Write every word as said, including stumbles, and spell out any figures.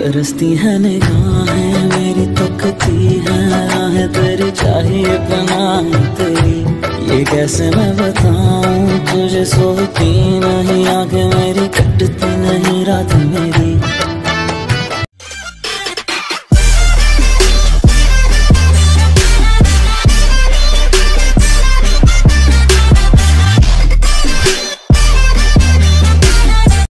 तरसती है निगाहें मेरी, तकती है राहें तेरी, चाहिए पनाह तेरी। ये कैसे मैं बताऊं तुझे, सोती नहीं आंखें मेरी, कटती नहीं रात मेरी।